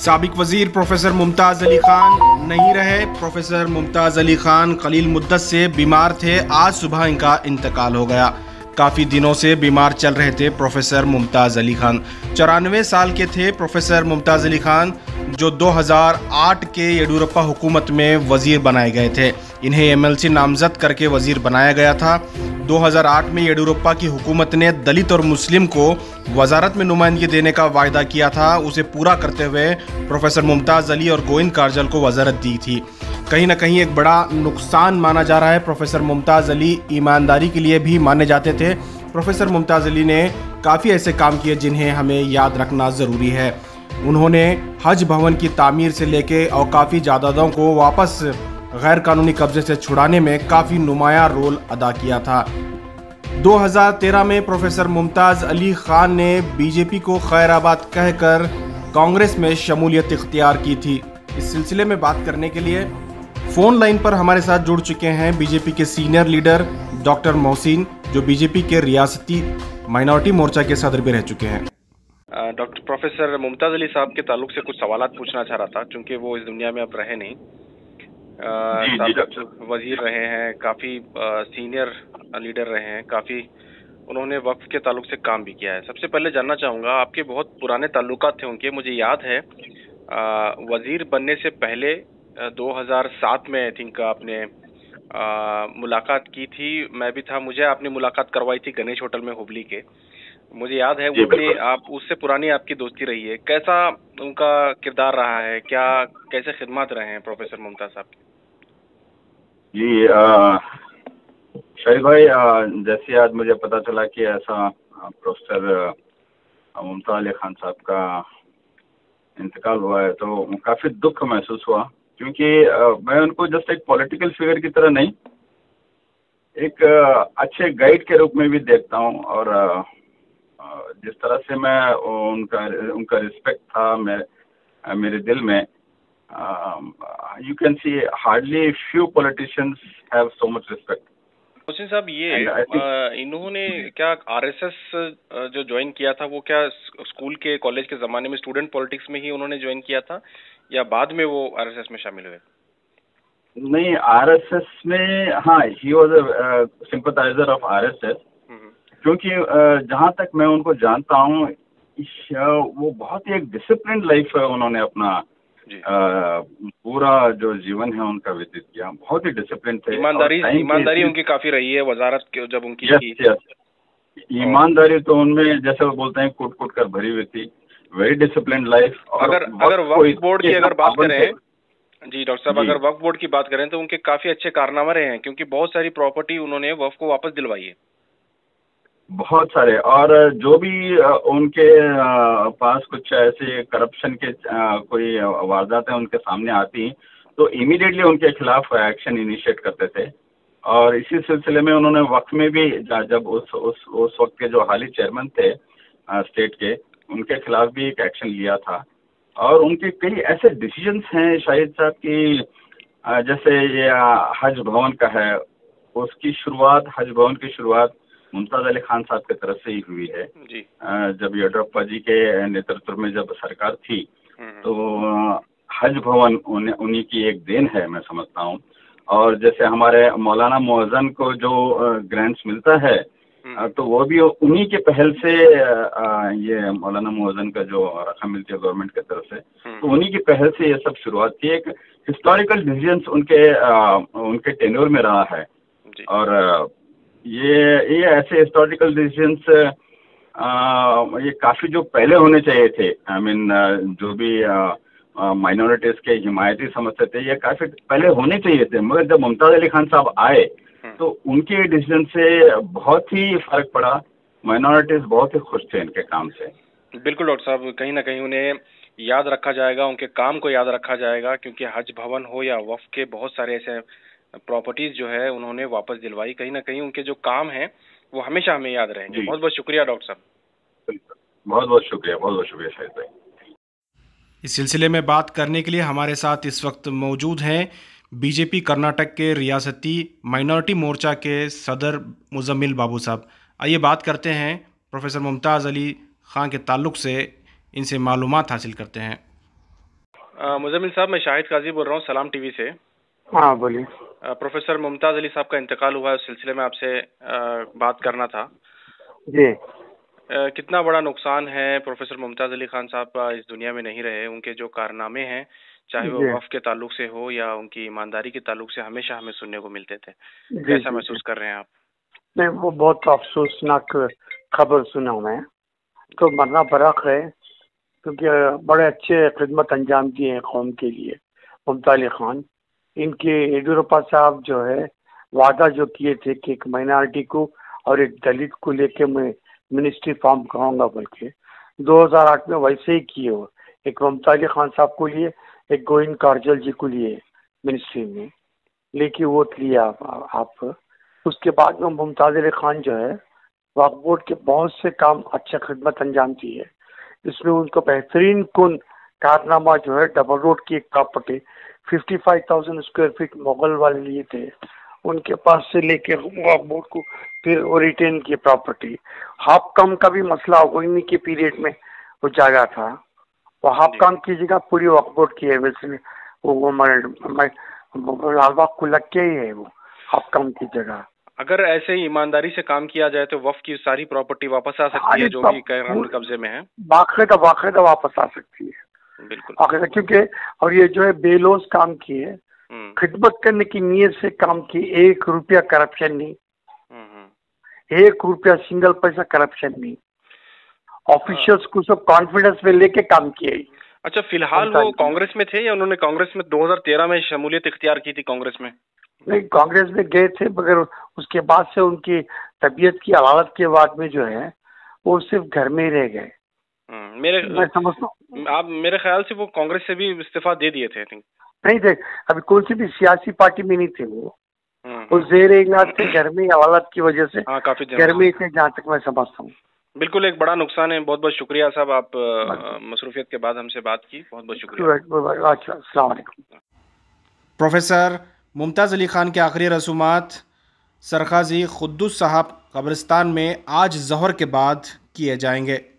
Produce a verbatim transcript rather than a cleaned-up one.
साबिक वजीर प्रोफेसर मुमताज़ अली खान नहीं रहे। प्रोफेसर मुमताज़ अली खान कलील मुद्दत से बीमार थे। आज सुबह इनका इंतकाल हो गया। काफ़ी दिनों से बीमार चल रहे थे प्रोफेसर मुमताज़ अली खान। चौरानवे साल के थे प्रोफेसर मुमताज़ अली खान, जो दो हज़ार आठ के येडियुरप्पा हुकूमत में वज़ीर बनाए गए थे। इन्हें एमएलसी नामजद करके वज़ीर बनाया गया था। दो हज़ार आठ में येडियुरप्पा की हुकूमत ने दलित और मुस्लिम को वजारत में नुमाइंदगी देने का वायदा किया था। उसे पूरा करते हुए प्रोफेसर मुमताज़ अली और गोविंद काजल को वजारत दी थी। कहीं ना कहीं एक बड़ा नुकसान माना जा रहा है। प्रोफेसर मुमताज़ अली ईमानदारी के लिए भी माने जाते थे। प्रोफेसर मुमताज़ अली ने काफ़ी ऐसे काम किए जिन्हें हमें याद रखना ज़रूरी है। उन्होंने हज भवन की तामीर से लेके औकाफ़ी जायदादों को वापस गैर कानूनी कब्जे से छुड़ाने में काफ़ी नुमायां रोल अदा किया था। दो हज़ार तेरह में प्रोफेसर मुमताज़ अली खान ने बीजेपी को खैराबाद कहकर कांग्रेस में शमूलियत इख्तियार की थी। इस सिलसिले में बात करने के लिए फ़ोन लाइन पर हमारे साथ जुड़ चुके हैं बीजेपी के सीनियर लीडर डॉक्टर मोहसिन, जो बीजेपी के रियासती माइनॉरिटी मोर्चा के सदर भी रह चुके हैं। डॉक्टर प्रोफेसर मुमताज़ अली साहब के ताल्लुक से कुछ सवालात पूछना चाह रहा था, क्योंकि वो इस दुनिया में अब रहे नहीं। साबिक वजीर रहे हैं, काफ़ी सीनियर लीडर रहे हैं, काफ़ी उन्होंने वक्फ के ताल्लुक से काम भी किया है। सबसे पहले जानना चाहूँगा, आपके बहुत पुराने ताल्लुकात थे उनके। मुझे याद है आ, वजीर बनने से पहले दो हज़ार सात में आई थिंक आपने आ, मुलाकात की थी। मैं भी था, मुझे आपने मुलाकात करवाई थी गणेश होटल में हुबली के। मुझे याद है वो आप उससे पुरानी आपकी दोस्ती रही है। कैसा उनका किरदार रहा है, क्या कैसे खिदमत रहे हैं प्रोफेसर मुमताज़ साहब के? जी शाहिद भाई, जैसे आज मुझे पता चला कि ऐसा प्रोफेसर मुमताज़ अली खान साहब का इंतकाल हुआ है, तो काफ़ी दुख महसूस हुआ। क्योंकि मैं उनको जस्ट एक पॉलिटिकल फिगर की तरह नहीं, एक अच्छे गाइड के रूप में भी देखता हूँ। और जिस तरह से मैं उनका उनका रिस्पेक्ट था मैं मेरे दिल में, you can see hardly few politicians have so much respect. Mohsin साहब, ये think, इन्होंने क्या आरएसएस जो ज्वाइन किया था, वो क्या स्कूल के कॉलेज के ज़माने में स्टूडेंट पॉलिटिक्स में ही उन्होंने ज्वाइन किया था, या बाद में वो आरएसएस में शामिल हुए? नहीं, आरएसएस में, हाँ, he was a sympathiser of RSS. क्योंकि जहाँ तक मैं उनको जानता हूँ, वो बहुत ही एक डिसिप्लिन लाइफ उन्होंने अपना आ, पूरा जो जीवन है उनका व्यतीत किया। बहुत ही डिसिप्लिन थे। ईमानदारी ईमानदारी उनकी काफी रही है वजारत के जब उनकी यस, यस। ईमानदारी तो उनमें, जैसे वो बोलते हैं, कूट कूट कर भरी हुई थी। Very discipline life. अगर अगर वक्फ बोर्ड की अगर बात करें, जी डॉक्टर साहब, अगर वक्फ बोर्ड की बात करें तो उनके काफी अच्छे कारनामे रहे हैं, क्योंकि बहुत सारी प्रॉपर्टी उन्होंने वक्फ को वापस दिलवाई है। बहुत सारे। और जो भी उनके पास कुछ ऐसे करप्शन के कोई वारदातें उनके सामने आती, तो इमीडिएटली उनके खिलाफ एक्शन इनिशिएट करते थे। और इसी सिलसिले में उन्होंने वक्त में भी, जब उस उस उस वक्त के जो हाली चेयरमैन थे स्टेट के, उनके खिलाफ भी एक एक्शन लिया था। और उनके कई ऐसे डिसीजंस हैं शाहिद साहब की, जैसे ये हज भवन का है, उसकी शुरुआत, हज भवन की शुरुआत मुमताज़ अली खान साहब की तरफ से ही हुई है। जी। जब येडियुरप्पा जी के नेतृत्व में जब सरकार थी, तो हज भवन उन्हीं की एक देन है, मैं समझता हूँ। और जैसे हमारे मौलाना मोहज़न को जो ग्रांट्स मिलता है, तो वो भी उन्हीं के पहल से, ये मौलाना मोहज़न का जो रकम मिलती है गवर्नमेंट की तरफ से, तो उन्हीं की पहल से ये सब शुरुआत थी। एक हिस्टोरिकल डिसीजंस उनके उनके टेन्योर में रहा है। और ये ये ऐसे हिस्टोरिकल डिसीजंस ये काफ़ी जो पहले होने चाहिए थे, आई मीन जो भी माइनॉरिटीज़ के हिमायती समझते थे, ये काफ़ी पहले होने चाहिए थे। मगर जब मुमताज़ अली खान साहब आए, तो उनके डिसीजन से बहुत ही फर्क पड़ा। माइनॉरिटीज़ बहुत ही खुश थे इनके काम से। बिल्कुल डॉक्टर साहब, कहीं ना कहीं उन्हें याद रखा जाएगा, उनके काम को याद रखा जाएगा, क्योंकि हज भवन हो या वक्फ के बहुत सारे ऐसे प्रॉपर्टीज जो है उन्होंने वापस दिलवाई। कहीं ना कहीं उनके जो काम हैं वो हमेशा हमें याद रहेंगे। बहुत बहुत शुक्रिया डॉक्टर साहब। बहुत बहुत शुक्रिया, बहुत बहुत शुक्रिया शाहिद भाई। इस सिलसिले में बात करने के लिए हमारे साथ इस वक्त मौजूद हैं बीजेपी कर्नाटक के रियासती माइनॉरिटी मोर्चा के सदर मुजम्मिल बाबू साहब। आइए बात करते हैं प्रोफेसर मुमताज़ अली खान के ताल्लुक़ से, इनसे मालूमात हासिल करते हैं। मुज़म्मिल साहब, मैं शाहिद काजी बोल रहा हूँ सलाम टीवी से। हाँ बोलिए। प्रोफेसर मुमताज़ अली साहब का इंतकाल हुआ है, उस सिलसिले में आपसे बात करना था जी। आ, कितना बड़ा नुकसान है, प्रोफेसर मुमताज़ अली खान साहब इस दुनिया में नहीं रहे। उनके जो कारनामे हैं, चाहे वो वफ़ के ताल्लुक से हो या उनकी ईमानदारी के ताल्लुक से, हमेशा हमें सुनने को मिलते थे। कैसा महसूस कर रहे हैं आप? नहीं, वो बहुत अफसोसनाक खबर सुना मैं, तो मरना फर्क है, क्योंकि बड़े अच्छे खिदमत अंजाम दिए हैं कौम के लिए मुमताज़ अली खान। इनके येडियुरप्पा साहब जो है वादा जो किए थे कि एक माइनॉरिटी को और एक दलित को लेके मैं मिनिस्ट्री फॉर्म कराऊंगा, बल्कि दो हज़ार आठ में वैसे ही किए हो। एक मुमताज़ अली खान साहब को लिए, एक गोविंद काजल जी को लिए मिनिस्ट्री में, लेकिन वो लिया आप, आप उसके बाद में मुमताज़ अली खान जो है वक्फ बोर्ड के बहुत से काम अच्छा खिदमत अंजाम दी है। इसमें उनको बेहतरीन कुन कारनामा जो है डबल रोड की एक property fifty five thousand square feet Mughal वाले लिए थे, उनके पास से लेके वक्फ बोर्ड को फिर वो रिटेन की प्रॉपर्टी। हाफ कम का भी मसला हो इन्हीं के पीरियड में वो जगह था, वो हाफ कम की जगह पूरी वक्फ बोर्ड की है। वैसे वो वो लालबाग को लग के ही है वो हाफ कम की जगह। अगर ऐसे ही ईमानदारी से काम किया जाए तो वफ़ की सारी प्रॉपर्टी वापस आ सकती है, जो भी कानूनी कब्जे में है। बाकायदा बाकायदा वापस आ सकती है, बिल्कुल बाकायदा। क्योंकि और ये जो है बेलोस काम किए, खिदमत करने की नीयत से काम की, एक रुपया करप्शन नहीं, एक रुपया सिंगल पैसा करप्शन नहीं, ऑफिशियल्स को सब कॉन्फिडेंस में लेके काम किए। अच्छा, फिलहाल वो कांग्रेस में थे या उन्होंने कांग्रेस में दो हज़ार तेरह में शमूलियत इख्तियार की थी कांग्रेस में? नहीं, कांग्रेस में गए थे, मगर उसके बाद से उनकी तबीयत की हालत के बाद में जो है वो सिर्फ घर में ही रह गए। मेरे मैं समझता हूँ आप मेरे ख्याल से वो कांग्रेस से भी इस्तीफा दे दिए थे। नहीं थे, अभी कौन सी भी सियासी पार्टी में नहीं थे वो, वो जेर इलाज थे, घर में हालत की वजह से हाँ, काफी घर में थे, जहाँ तक मैं समझता हूँ। बिल्कुल, एक बड़ा नुकसान है। बहुत बहुत शुक्रिया साहब, आप मसरूफियत के बाद हमसे बात की, बहुत बहुत शुक्रिया। अच्छा, अस्सलाम वालेकुम। प्रोफेसर मुमताज़ अली खान के आखिरी रसूमात सरखाजी खुद्दुस साहब कब्रिस्तान में आज ज़ोहर के बाद किए जाएंगे।